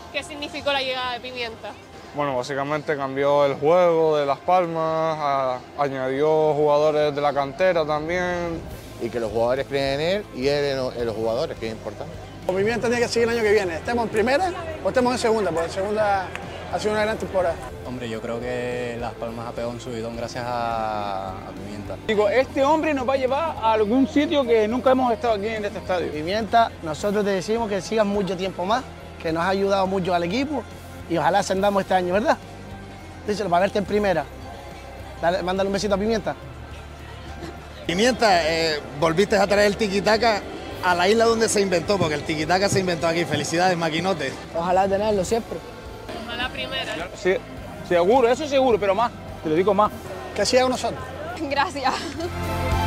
¿Qué significó la llegada de Pimienta? Bueno, básicamente cambió el juego de Las Palmas, añadió jugadores de la cantera también. Y que los jugadores creen en él y él en los jugadores, que es importante. Pimienta tiene que seguir el año que viene, estemos en primera o estemos en segunda, porque en segunda ha sido una gran temporada. Hombre, yo creo que Las Palmas ha pegado un subidón gracias a Pimienta. Digo, este hombre nos va a llevar a algún sitio que nunca hemos estado aquí en este estadio. Pimienta, nosotros te decimos que sigas mucho tiempo más, que nos ha ayudado mucho al equipo y ojalá ascendamos este año, ¿verdad? Díselo, para verte en primera. Dale, mándale un besito a Pimienta. Pimienta, volviste a traer el tiquitaca a la isla donde se inventó, porque el tiquitaca se inventó aquí. Felicidades, maquinote. Ojalá tenerlo siempre. Ojalá primera. Sí, seguro, eso seguro, pero más, te lo digo más. Que siga con nosotros. Gracias.